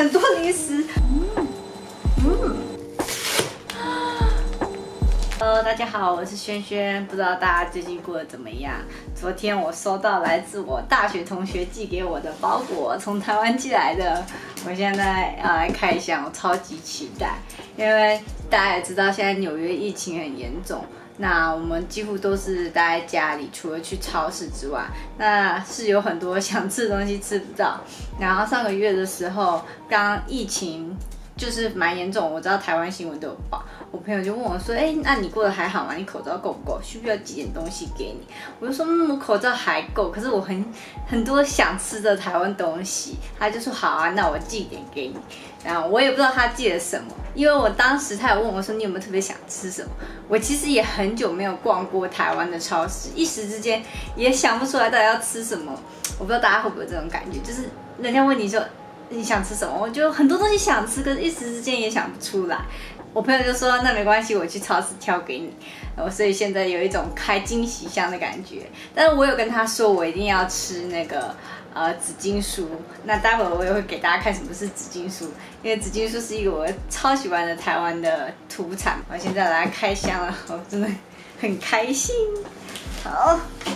很多零食。Hello， 大家好，我是萱萱，不知道大家最近过得怎么样？昨天我收到来自我大学同学寄给我的包裹，从台湾寄来的。我现在要来开箱，我超级期待，因为大家也知道现在纽约疫情很严重。那我们几乎都是待在家里，除了去超市之外，那是有很多想吃的东西吃不到。然后上个月的时候，刚疫情就是蛮严重，我知道台湾新闻都有报。我朋友就问我说：“那你过得还好吗？你口罩够不够？需不需要寄点东西给你？”我就说：“我口罩还够，可是我很多想吃的台湾东西。”他就说：“好啊，那我寄点给你。”然后我也不知道他寄了什么，因为我当时他有问我说：“你有没有特别想吃什么？”我其实也很久没有逛过台湾的超市，一时之间也想不出来到底要吃什么。我不知道大家会不会有这种感觉，就是人家问你说你想吃什么，我就很多东西想吃，可是一时之间也想不出来。我朋友就说：“那没关系，我去超市挑给你。”所以现在有一种开惊喜箱的感觉。但是我有跟他说，我一定要吃那个紫金酥。那待会我也会给大家看什么是紫金酥，因为紫金酥是一个我超喜欢的台湾的土产。我现在来开箱了，我真的很开心。好，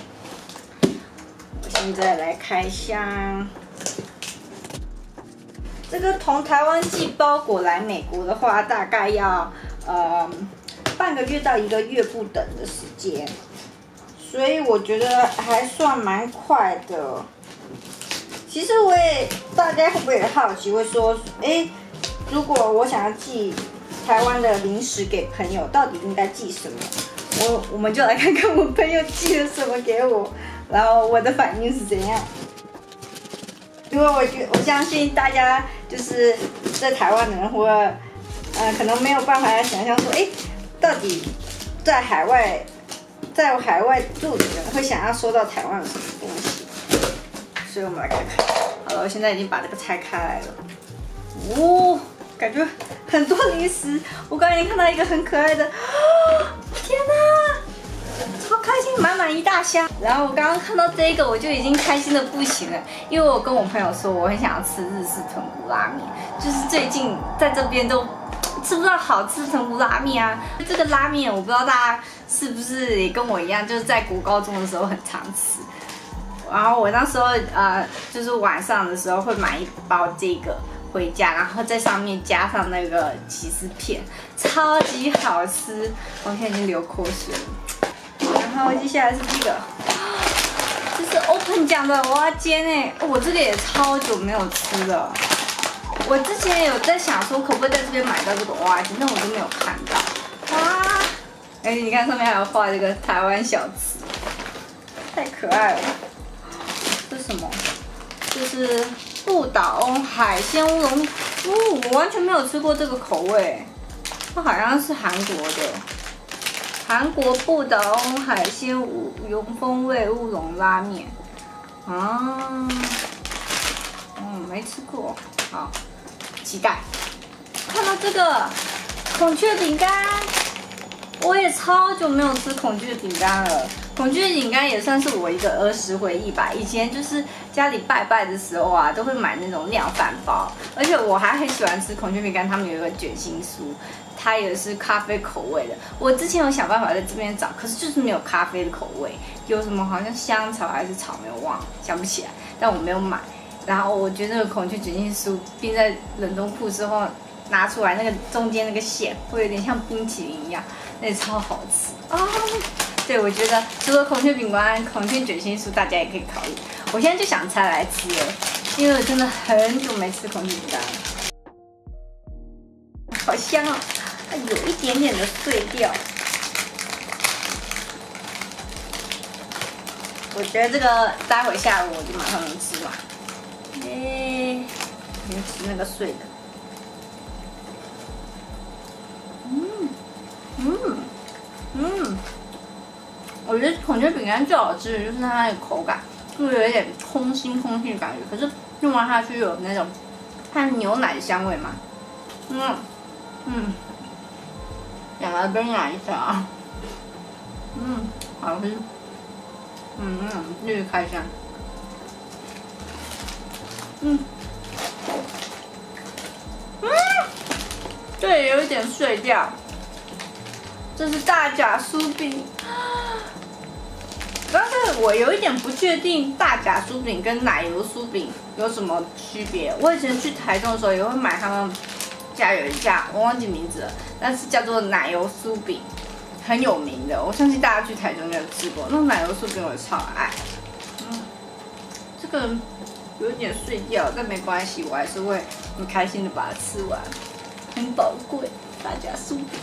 我现在来开箱。这个从台湾寄包裹来美国的话，大概要半个月到1个月不等的时间，所以我觉得还算蛮快的。其实大家会不会也好奇，会说，如果我想要寄台湾的零食给朋友，到底应该寄什么？我们就来看看我朋友寄了什么给我，然后我的反应是怎样。因为我相信大家就是在台湾的人，或可能没有办法想象说，到底在海外住的人会想要收到台湾有什么东西？所以我们来看看。好了，我现在已经把这个拆开来了。感觉很多零食。我刚才已经看到一个很可爱的，天哪！超开心，满满一大箱。然后我刚刚看到这个，我就已经开心的不行了，因为我跟我朋友说，我很想要吃日式豚骨拉面，就是最近在这边都吃不到好吃豚骨拉面啊。这个拉面我不知道大家是不是也跟我一样，就是在国高中的时候很常吃。然后我那时候就是晚上的时候会买一包这个回家，然后在上面加上那个起司片，超级好吃。我现在已经流口水了。然后接下来是这个，这是 Open 酱的蚵仔煎我这个也超久没有吃了。我之前有在想说，可不可以在这边买到这个蚵仔煎，但我都没有看到。哇！你看上面还有画这个台湾小吃，太可爱了。这是什么？这是不倒翁海鲜乌龙。我完全没有吃过这个口味，它好像是韩国的。韩国不倒翁海鲜风味乌龙拉面啊，没吃过，好期待。看到这个孔雀饼干，我也超久没有吃孔雀饼干了。孔雀饼干也算是我一个儿时回忆吧。以前就是家里拜拜的时候啊，都会买那种量饭包，而且我还很喜欢吃孔雀饼干，他们有一个卷心酥。它也是咖啡口味的，我之前有想办法在这边找，可是就是没有咖啡的口味，有什么好像香草还是草莓，我忘了，想不起来，但我没有买。然后我觉得那个孔雀卷心酥冰在冷冻库之后拿出来，那个中间那个馅会有点像冰淇淋一样，那超好吃啊！对，我觉得除了孔雀饼干、孔雀卷心酥，大家也可以考虑。我现在就想拆来吃了，因为我真的很久没吃孔雀饼干了，好香哦！它有一点点的碎掉，我觉得这个待会下午我就马上能吃完。先吃那个碎的。我觉得孔雀饼干最好吃的就是它那个口感，就有一点空心的感觉，可是用完下去有那种它牛奶的香味嘛。想来分享一下啊。好吃。继续开箱。 也有一点碎掉。这是大甲酥饼，但是我有一点不确定大甲酥饼跟奶油酥饼有什么区别。我以前去台中的时候也会买他们家有一家，我忘记名字了，但是叫做奶油酥饼，很有名的。我相信大家去台中应该有吃过，那种奶油酥饼我超爱。这个有一点碎掉，但没关系，我还是会很开心的把它吃完，很宝贵。大甲酥饼。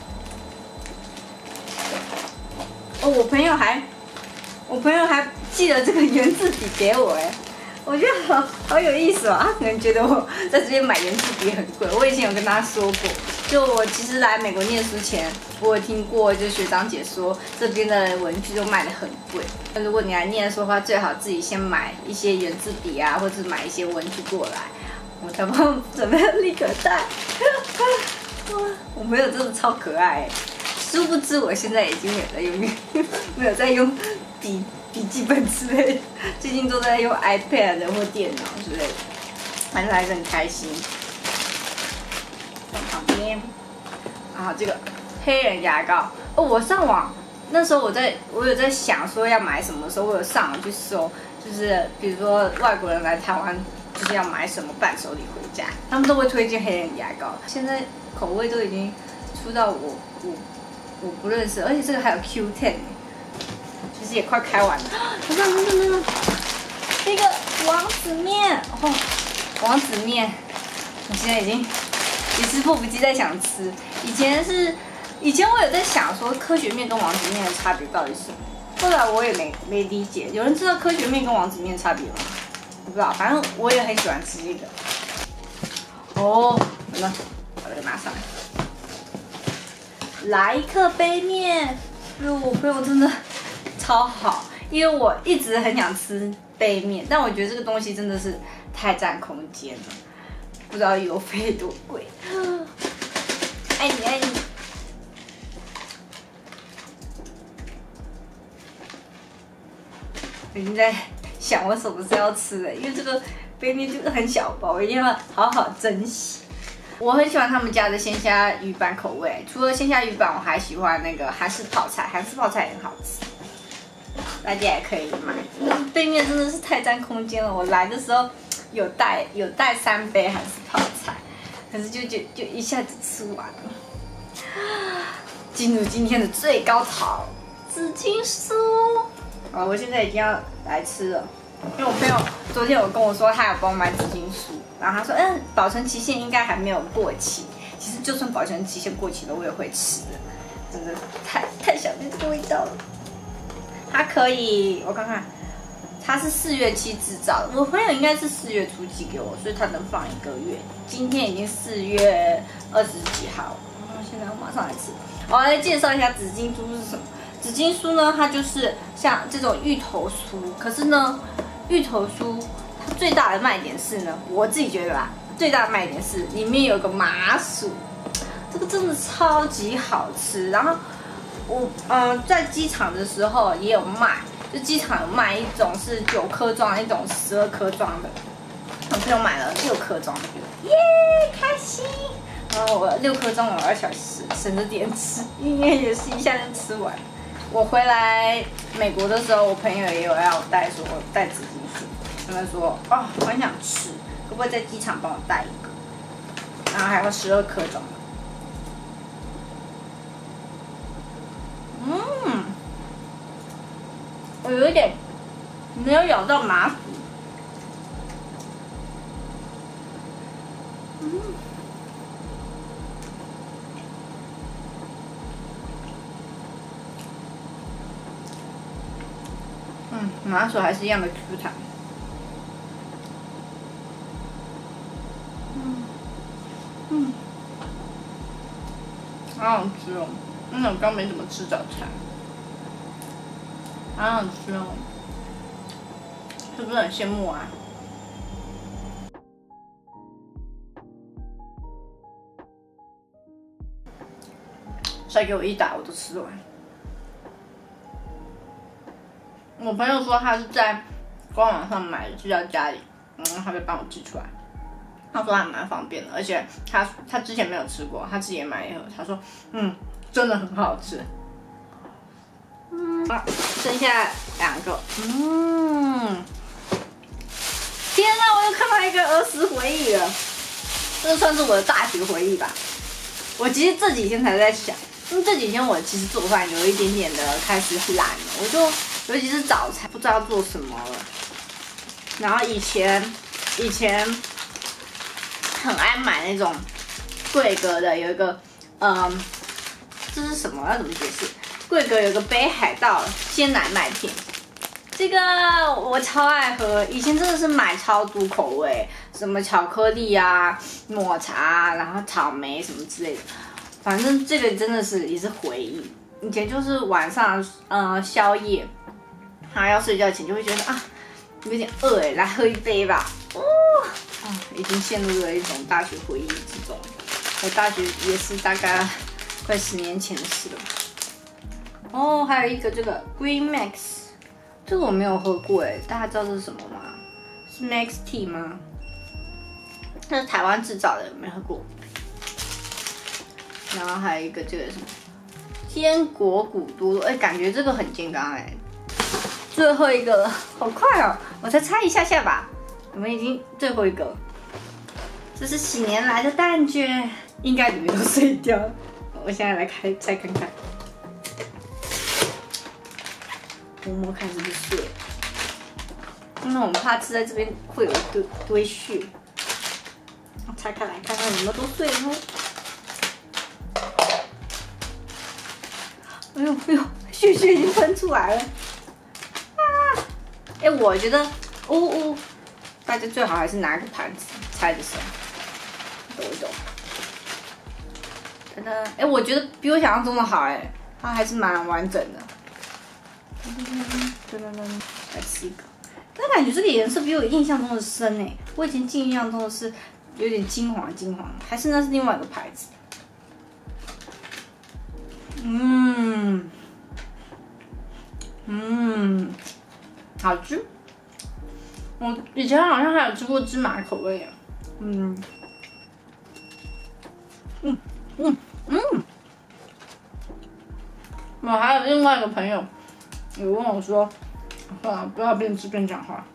哦，我朋友还寄了这个圆珠笔给我，我觉得好有意思哦。他可能觉得我在这边买圆珠笔很贵。我以前有跟他说过，就我其实来美国念书前，我有听过，就学长姐说这边的文具都卖得很贵。如果你来念书的话，最好自己先买一些圆珠笔啊，或者买一些文具过来。我才不准备立可带。我朋友真的超可爱。殊不知，我现在已经没有在用笔记本之类的，最近都在用 iPad 或电脑之类的，反正还是很开心。放旁边，啊，这个黑人牙膏哦，我上网那时候我有在想说要买什么的时候，我有上网去搜，就是比如说外国人来台湾就是要买什么伴手礼回家，他们都会推荐黑人牙膏。现在口味都已经出到我不认识，而且这个还有 Q10， 其实也快开完了。等，这个王子面哦，王子面，我现在已经也是迫不及待想吃。以前我有在想说科学面跟王子面的差别到底是什么，后来我也没理解。有人知道科学面跟王子面的差别吗？不知道，反正我也很喜欢吃这个。哦，好了，把这个拿上来。来一克杯面，我朋友真的超好，因为我一直很想吃杯面，但我觉得这个东西真的是太占空间了，不知道邮费多贵。爱你爱你。我已经在想我什么时候要吃了，因为这个杯面就是很小包，我一定要好好珍惜。我很喜欢他们家的鲜虾鱼板口味，除了鲜虾鱼板，我还喜欢那个韩式泡菜，韩式泡菜也很好吃，大家也可以买。杯面真的是太占空间了，我来的时候有带3杯韩式泡菜，可是就一下子吃完了。进入今天的最高潮，紫金酥。好，我现在已经要来吃了。因为我朋友昨天有跟我说，他有帮我买紫金酥，然后他说，保存期限应该还没有过期。其实就算保存期限过期了，我也会吃的，真的太想念这个味道了。它可以，我看看，它是4月7制造的，我朋友应该是4月初寄给我，所以它能放1个月。今天已经4月20几号，现在我马上来吃。我来介绍一下紫金酥是什么。紫金酥呢，它就是像这种芋头酥，可是呢，芋头酥它最大的卖点是呢，我自己觉得啦，最大的卖点是里面有个麻薯，这个真的超级好吃。然后我在机场的时候也有卖，就机场有卖一种是9颗装的，一种12颗装的。我朋友买了6颗装的，耶，开心！然后我6颗装我2小时，省着点吃，应该也是一下就吃完。我回来美国的时候，我朋友也有要我带紫金酥，他们说哦，我很想吃，可不可以在机场帮我带一个？然后还有12颗装的。我有一点没有咬到麻薯。麻薯还是一样的 Q 弹。好好吃哦！我刚没怎么吃早餐，好好吃哦，是不是很羡慕啊？再给我1打，我都吃完。我朋友说他是在官网上买的，寄到家里，然后他就帮我寄出来。 他说还蛮方便的，而且他之前没有吃过，他自己也买一盒，他说真的很好吃。剩下2个，天哪，我又看到一个儿时回忆了，这算是我的大学回忆吧。我其实这几天才在想，因为这几天我其实做饭有一点点的开始懒了，我就尤其是早餐不知道做什么了。然后以前很爱买那种桂格的，有一个这是什么？要怎么解释？桂格有个北海道鲜奶麦片，这个我超爱喝，以前真的是买超多口味，什么巧克力啊、抹茶啊，然后草莓什么之类的，反正这个真的是也是回忆。以前就是晚上宵夜，然后要睡觉前就会觉得有点饿哎，来喝一杯吧。已经陷入了一种大学回忆之中。我大学也是大概快10年前的事了。还有一个这个 Green Max， 这个我没有喝过哎，大家知道这是什么吗？是 Max Tea 吗？它是台湾制造的，没喝过。然后还有一个这个什么坚果谷多乐，感觉这个很健康哎。最后一个了，好快哦！我才猜一下下吧，我们已经最后一个了。这是几年来的蛋卷，应该里面都碎掉了。我现在来再看看，摸看是不是碎了。因为我们怕吃在这边会有一堆屑。拆开来看看有没有都碎了哦。哎呦，屑已经喷出来了。我觉得，大家最好还是拿个盘子拆的时候抖一抖。我觉得比我想象中的好它还是蛮完整的。来吃一个，但感觉这个颜色比我印象中的深我以前印象中的是有点金黄，还是那是另外一个牌子。好吃。我以前好像还有吃过芝麻口味我还有另外一个朋友有问我说，算了，不要边吃边讲话。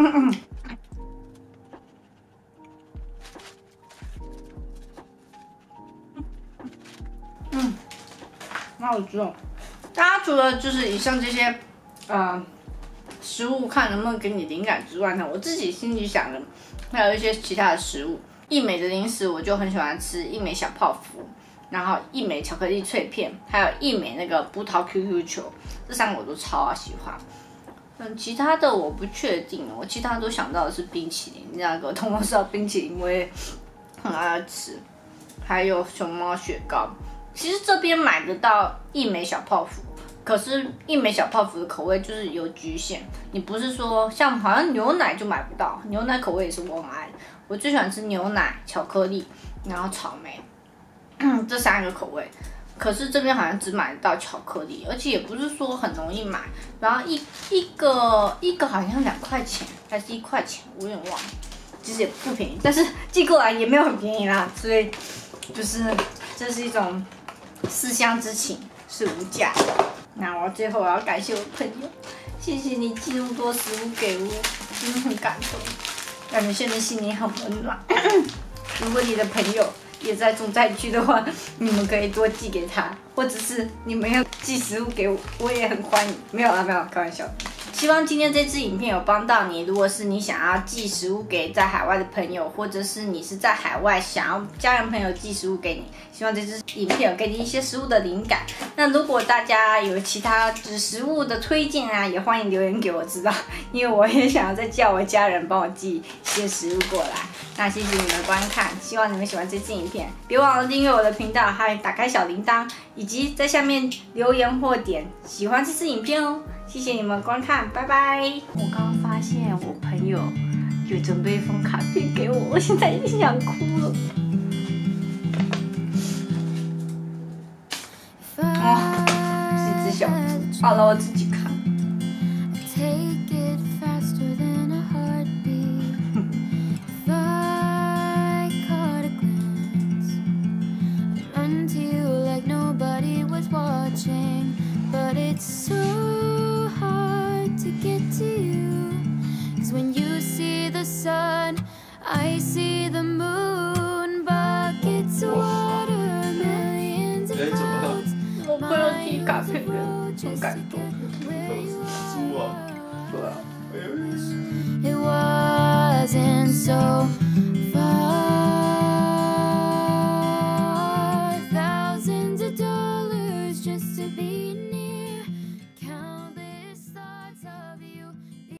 好好吃哦。大家除了就是以上这些食物看能不能给你灵感之外呢，我自己心里想的还有一些其他的食物。益美的零食我就很喜欢吃益美小泡芙，然后益美巧克力脆片，还有益美那个葡萄 QQ 球，这3个我都超喜欢。其他的我不确定，我其他都想到的是冰淇淋，那个通通知道冰淇淋我也很爱吃，还有熊猫雪糕。其实这边买得到益美小泡芙，可是益美小泡芙的口味就是有局限，你不是说像好像牛奶就买不到，牛奶口味也是我很爱的。我最喜欢吃牛奶、巧克力，然后草莓，这3个口味。可是这边好像只买得到巧克力，而且也不是说很容易买。然后一个好像2块钱还是1块钱，我有点忘了，其实也不便宜，但是寄过来也没有很便宜啦，所以就是这是一种思乡之情，是无价的。那我最后要感谢我朋友，谢谢你寄那么多食物给我，真的很感动。感觉现在心里很温暖。如果你的朋友也在重灾区的话，你们可以多寄给他，或者是你们要寄食物给我，我也很欢迎。没有，开玩笑。希望今天这支影片有帮到你。如果是你想要寄食物给在海外的朋友，或者是你是在海外想要家人朋友寄食物给你，希望这支影片有给你一些食物的灵感。那如果大家有其他食物的推荐啊，也欢迎留言给我知道，因为我也想要再叫我家人帮我寄一些食物过来。那谢谢你们的观看，希望你们喜欢这支影片，别忘了订阅我的频道，还有打开小铃铛，以及在下面留言或点喜欢这支影片哦。谢谢你们观看，拜拜。我刚刚发现我朋友有准备一封卡片给我，我现在已经想哭了。是一只小猪。好了，我自己看。 I see the moon, buckets of water, millions of clouds. 我朋友寄卡片给我，很感动。